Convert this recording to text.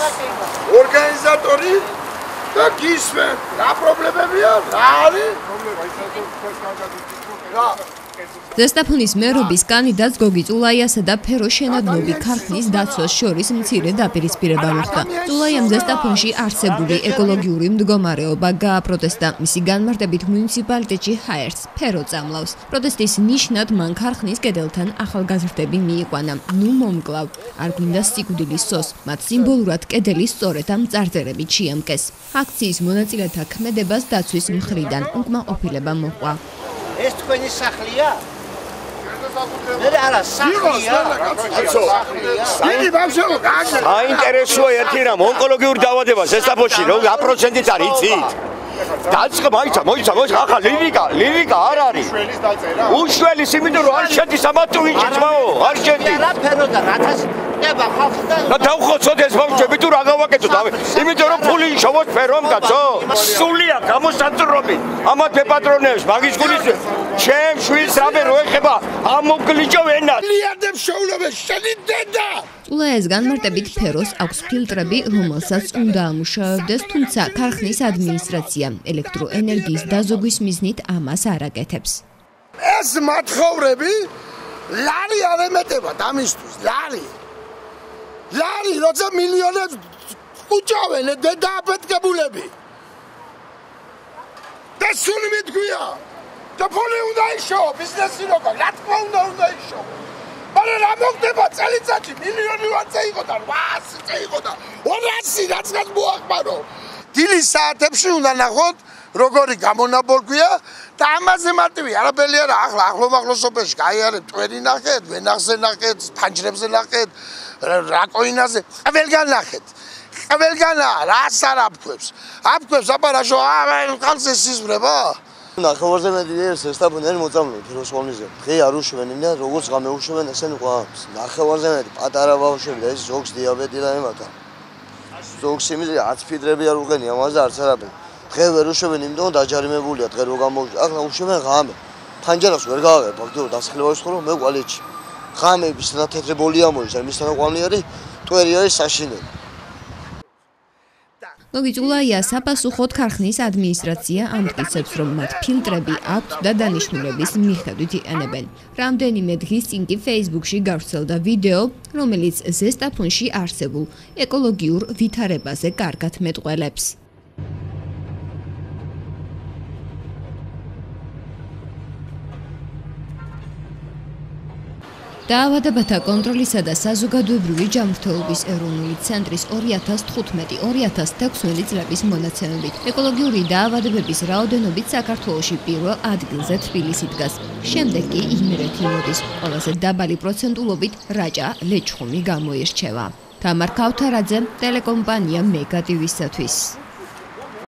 ორგანიზატორი და გისმენ რა პრობლემებია რა არის ზესტაფონის მერობის კანდიდატს გოგი წულაიასა და ფერო შენადნობი ქარხნის დაცვას შორის მცირე დაპირისპირება მოხდა. წულაიამ ზესტაფონში არსებული ეკოლოგიური მდგომარეობა გააპროტესტა. მისი განმარტებით მუნიციპალიტეტში ჰაერს ფერო წამლავს. პროტესტის ნიშნად მან ქარხნის კედელთან ახალგაზრდები მიიყვანა. ნუ მომკლავ, არ გვინდა სიკვდილის სოს. მათ სიმბოლურად კედელი სწორედ ამ წარწერებით შეამკეს. აქციის მონაწილეთა ქმედებას დაცვის მხრიდან უკმაყოფილება მოჰყვა. ეს თქვენი სახლია? მე არა სახლია. იგი ბავშვო გააგზავნა. აინტერესოა ერთი რამ ონკოლოგიური დაავადება ზესტაფონში რო 100%-ით არის იცით? დაწყება მოიცა ახლა ლირიკა არ არის. უშველის იმიტომ რომ არ შედის ამათ ვიჭიც მაო არ შედის. რა ფეროდა რათას ნება ხალხს და დავხოცოთ ეს ბავშვები თუ რა გავაკეთოთ იმიტომ რომ ფული შოვოთ ფერომ კაცო სულია გამოსაწრობით ამათ პატრონებს მაგის გულის ჩემ შვილს რამე რო ეხება ამოგლიჯო ენა მილიარდებს შოულობენ შენი დედა წულაიას განმარტებით ფეროს აქვს ფილტრები რომელსაც უნდა ამუშავებდეს თუმცა ქარხნის ადმინისტრაცია ელექტროენერგიის დაზოგვის მიზნით ამას არ აკეთებს ეს მათხოვრები ლარი არ ემეტებათ ამისთვის ლარი როცა მილიონებს უჭავენ დედა აფეთქებულები და სული მითქვია და ფული უნდა იშოვო ბიზნესი როგორ რა თქმა უნდა იშოვო მაგრამ რა მოხდება წელიწადში მილიონი ვარზე იყო და 800 იყო და 200 რასაც მოახმარო დილის საათებში უნდა ნახოთ როგორი გამონაბოლქვია და ამაზე მარტივი არაფერი არა ახლა ახლომახლოსობაში გაიარეთ ტვერი ნახეთ ვენახზე ნახეთ ფანჯრებზე ნახეთ რაკოინაზე ყველგან რას არ აფქვევს აპარაშო ხალხს ისიზვრება ნახევარზე მეტი ზესტაფონი მოწამლული ფიროსხონიზე დღე არ უშვენენ და როგორც გამეუშვენ ესენ ყვავს ნახევარზე მეტი პატარა ბავშვები და ეს ზოგს დიაბეტი და ემათა ზოგს იმის 10 ფიდრები არ უყენია ამაზე არც არაფერი დღე ვერ უშვენ იმიტომ რომ დაჯარიმებულია დღე რო გამოვიდა ახლა უშვენ ღამე ფანჯარას ვერ გავაღებ ბავშვო დასახლებაში ხო მე ვალეთში ღამეების რა თეთრი ბოლი ამოიცა მისთან ყვამლი არის ტვერი არის საშინელი გოგი წულაია საპასუხოდ ქარხნის ადმინისტრაცია ამტკიცებს რომ მათ ფილტრები აქვთ და დანიშნულების მიხედვით იყენებენ. რამდენიმე დღის წინ კი Facebook-ში გავრცელდა ვიდეო, რომელიც ზესტაფონში არსებულ ეკოლოგიურ ვითარებაზე კარგად მეტყველებს. დაავადებათა კონტროლისა და საზოგადოებრივი ჯანმრთელობის ეროვნული ცენტრის 2015-2016 წლების მონაცემებით ეკოლოგიური დაავადებების რაოდენობით საქართველოში პირველ ადგილზე თბილისი დგას. შემდეგ კი იმერეთი მოდის. ყველაზე დაბალი პროცენტულობით რაჭა ლეჩხუმი გამოირჩევა. თამარ ქავთარაძე, ტელეკომპანია მეგატივისათვის.